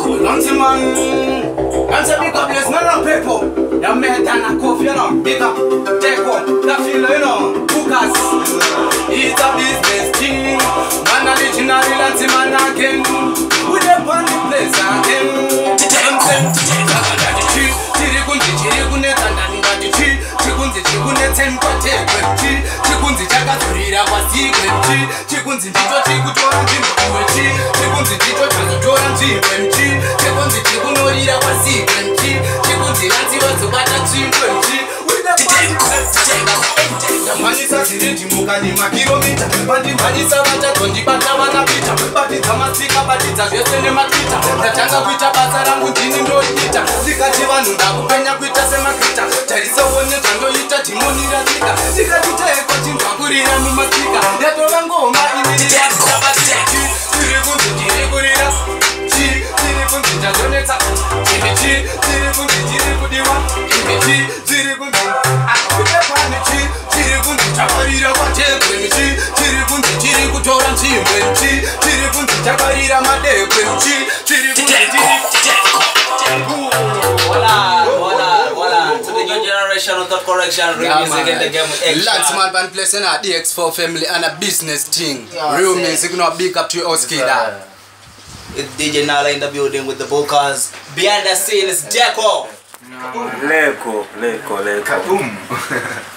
Lanceman, and say big up this man of people. You made and a coffee, you know. Big up, take up, that feel, you know. Focus, it's a business thing. Man original Lanceman again. We dey on the place again. Chikunzi chakazurira kwasikwenchi. Chikunzi ndicho chikutora nzvimbo chikunzi ndicho chazotora nzvimbo chikunzi chikunorira kwasikwenchi. Chikunzi ranzivazobata nzvimbo ndamhanyisa zirindimuka nemakiromita vandimhanyisa vachadzondibata vanapita batidza masika batidza zvese nematwita ndatanga kuita basa rangu ndini ndoita ndikati vanhu ndakupenya kuita semakrita tarisaone zvandoita dhimonira tsika ndikatiteko chindwakurira mumasika ndatova ngoma iniriaaabatiti tiri kunzi ndiri kurira tiri kunzi ndazonetsa tiri kunzi tiri kudiwa tiri kunzi tiri kunzi chakarira kwatekwe tiri kunzi tiri kutora nzvimbo tiri kunzi chakarira madekwe tiri kunzi to the new generation of thought correction, real music in the game with extra. Lanceman band placing a DX4 family and a business thing. Real music, not big up to your Oskida. With DJ Nala in the building with the vocals. Behind the scene is Deco. Leko. Boom.